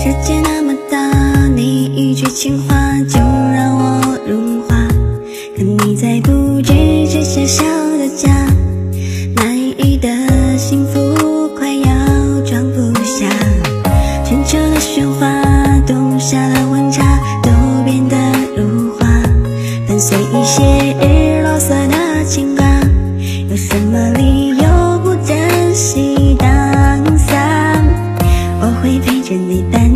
世界那么大，你一句情话就让我融化。可你在不知之下笑的假，难以的幸福快要装不下。全球的喧哗，冬夏的温差都变得如花，伴随一些日落色的情话。有什么理由不珍惜当下？我会陪着你担